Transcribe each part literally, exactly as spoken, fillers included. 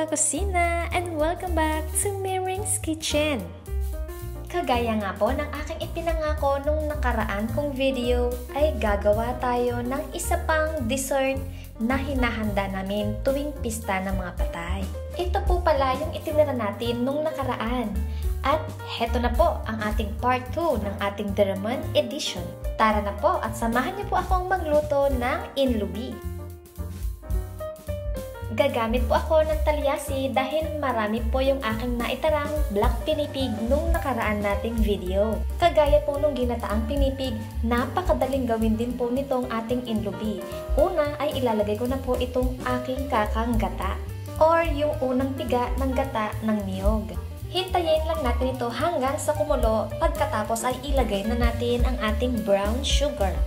mga kakusina, and welcome back to Miring's Kitchen! Kagaya nga po ng aking ipinangako nung nakaraan kong video ay gagawa tayo ng isa pang dessert na hinahanda namin tuwing pista ng mga patay. Ito po pala yung itinira natin nung nakaraan. At heto na po ang ating part two ng ating Deraman edition. Tara na po at samahan niyo po akong magluto ng inlubi. Gagamit po ako ng talyasi dahil marami po yung aking naitarang black pinipig nung nakaraan nating video. Kagaya po nung ginataang pinipig, napakadaling gawin din po nitong ating inlubi. Una ay ilalagay ko na po itong aking kakang gata or yung unang piga ng gata ng niyog. Hintayin lang natin ito hanggang sa kumulo, pagkatapos ay ilagay na natin ang ating brown sugar.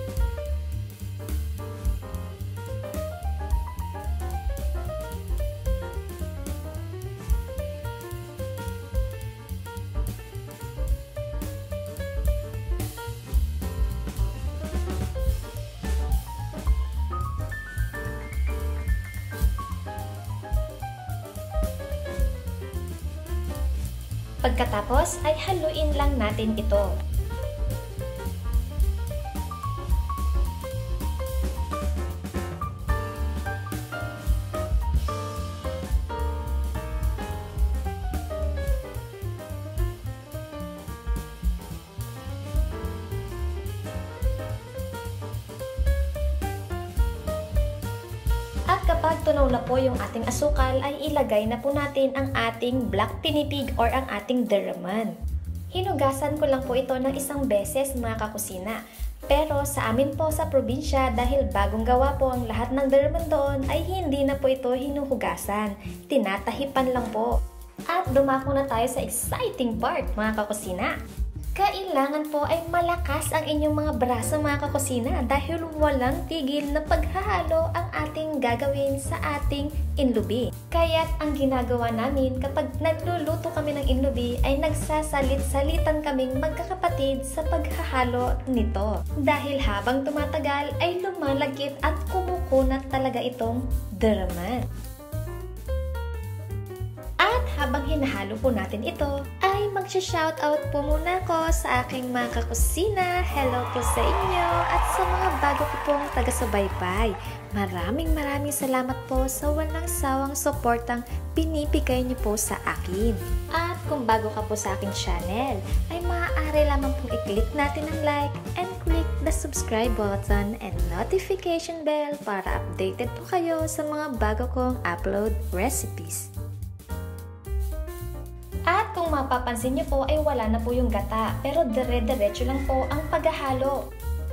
Pagkatapos ay haluin lang natin ito. At kapag tunaw na po yung ating asukal, ay ilagay na po natin ang ating black pinipig or ang ating deraman. Hinugasan ko lang po ito ng isang beses mga kakusina. Pero sa amin po sa probinsya, dahil bagong gawa po ang lahat ng deraman doon, ay hindi na po ito hinuhugasan. Tinatahipan lang po. At dumako na tayo sa exciting part mga kakusina. Kailangan po ay malakas ang inyong mga braso mga kakusina dahil walang tigil na paghahalo ang ating gagawin sa ating inlubi. Kaya't ang ginagawa namin kapag nagluluto kami ng inlubi ay nagsasalit-salitan kaming magkakapatid sa paghahalo nito. Dahil habang tumatagal ay lumalagkit at kumukunat talaga itong deraman. At habang hinahalo po natin ito, ay magsha-shoutout po muna ako sa aking mga kakusina. Hello po sa inyo at sa mga bago ko pong taga-subaybay. Maraming maraming salamat po sa walang sawang suportang binibigay niyo po sa akin. At kung bago ka po sa aking channel, ay maaari lamang pong i-click natin ang like and click the subscribe button and notification bell para updated po kayo sa mga bago kong upload recipes. At kung mapapansin niyo po ay wala na po yung gata, pero dire-diretso lang po ang paghahalo.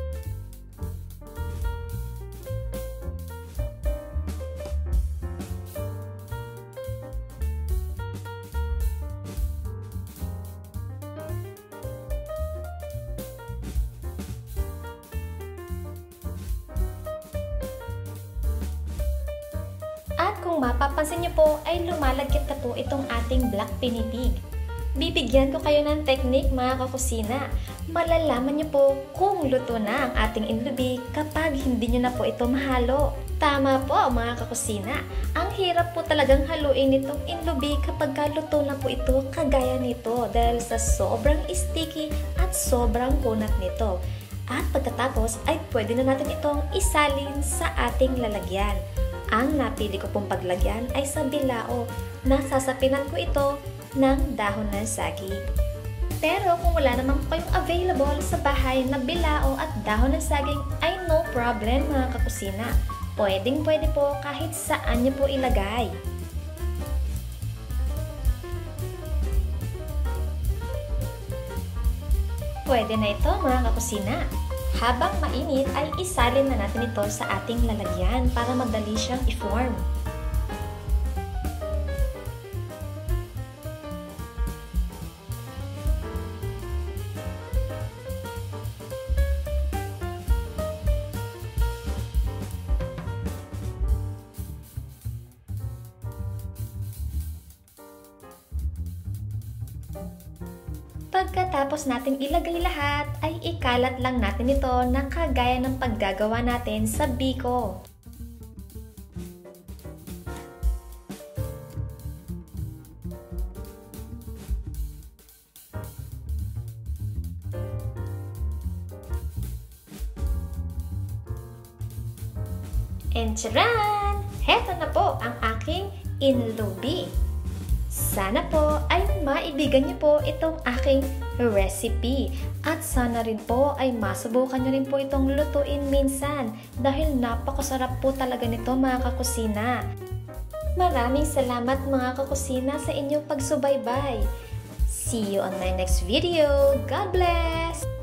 At kung mapapansin niyo po ay lumalagkit na po itong ating black pinipig. Bibigyan ko kayo ng technique mga kakusina. Malalaman niyo po kung luto na ang ating inlubi kapag hindi niyo na po ito mahalo. Tama po mga kakusina. Ang hirap po talagang haluin itong inlubi kapag luto na po ito kagaya nito dahil sa sobrang sticky at sobrang kunat nito. At pagkatapos ay pwede na natin itong isalin sa ating lalagyan. Ang napili ko pong paglagyan ay sa bilao. Nasasapinan ko ito ng dahon ng saging. Pero kung wala naman po kayong available sa bahay na bilao at dahon ng saging ay no problem mga kakusina. Pwedeng pwede po kahit saan nyo po ilagay. Pwede na ito mga kakusina. Habang mainit ay isalin na natin ito sa ating lalagyan para madali siyang i-form. Pagkatapos nating ilagay lahat, ay ikalat lang natin ito na kagaya ng paggagawa natin sa biko. And charan! Heto na po ang aking inlubi. Sana po ay maibigan niyo po itong aking recipe. At sana rin po ay masubukan niyo rin po itong lutuin minsan dahil napakasarap po talaga nito mga kakusina. Maraming salamat mga kakusina sa inyong pagsubaybay. See you on my next video. God bless!